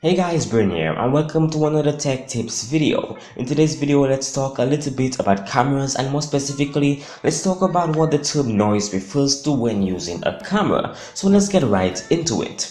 Hey guys, Bryn here and welcome to another tech tips video. In today's video, let's talk a little bit about cameras, and more specifically, let's talk about what the term noise refers to when using a camera. So let's get right into it.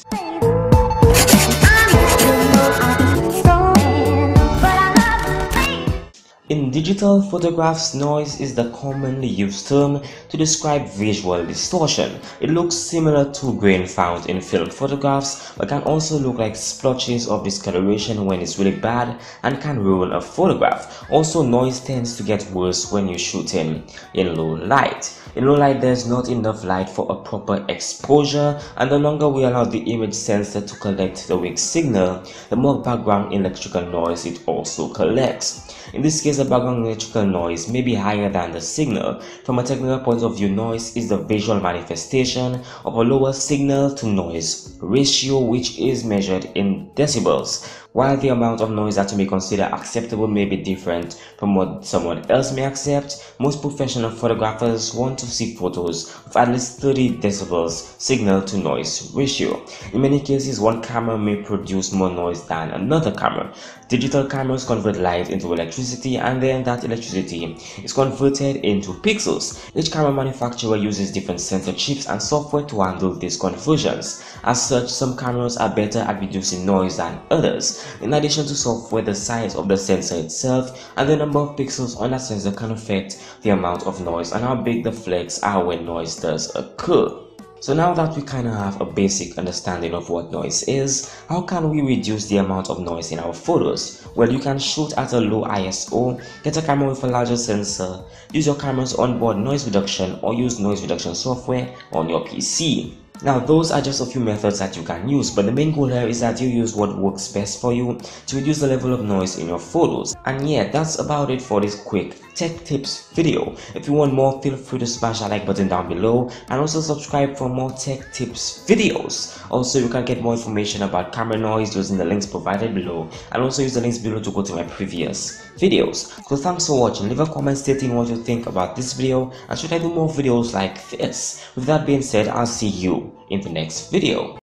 In digital photographs, noise is the commonly used term to describe visual distortion. It looks similar to grain found in film photographs, but can also look like splotches of discoloration when it's really bad and can ruin a photograph. Also, noise tends to get worse when you're shooting in low light. In low light, there's not enough light for a proper exposure, and the longer we allow the image sensor to collect the weak signal, the more background electrical noise it also collects. In this case, the background electrical noise may be higher than the signal. From a technical point of view, noise is the visual manifestation of a lower signal to noise ratio, which is measured in decibels. While the amount of noise that you may consider acceptable may be different from what someone else may accept, most professional photographers want to see photos of at least 30 decibels signal to noise ratio. In many cases, one camera may produce more noise than another camera. Digital cameras convert light into electricity, and then that electricity is converted into pixels. Each camera manufacturer uses different sensor chips and software to handle these conversions. As such, some cameras are better at reducing noise than others. In addition to software, the size of the sensor itself and the number of pixels on that sensor can affect the amount of noise and how big the flecks are when noise does occur. So now that we kind of have a basic understanding of what noise is, how can we reduce the amount of noise in our photos? Well, you can shoot at a low ISO, get a camera with a larger sensor, use your camera's onboard noise reduction, or use noise reduction software on your PC. Now, those are just a few methods that you can use, but the main goal here is that you use what works best for you to reduce the level of noise in your photos. And yeah, that's about it for this quick tech tips video. If you want more, feel free to smash that like button down below and also subscribe for more tech tips videos. Also, you can get more information about camera noise using the links provided below, and also use the links below to go to my previous videos. So thanks for watching. Leave a comment stating what you think about this video, and should I do more videos like this. With that being said, I'll see you in the next video.